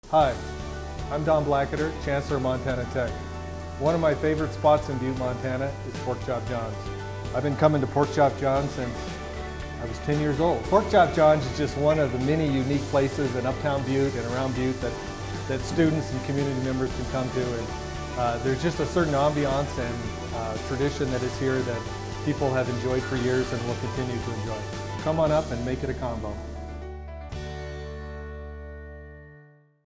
Hi, I'm Don Blackketter, Chancellor of Montana Tech. One of my favorite spots in Butte, Montana is Pork Chop John's. I've been coming to Pork Chop John's since I was 10 years old. Pork Chop John's is just one of the many unique places in uptown Butte and around Butte that students and community members can come to. And there's just a certain ambiance and tradition that is here that people have enjoyed for years and will continue to enjoy. Come on up and make it a combo.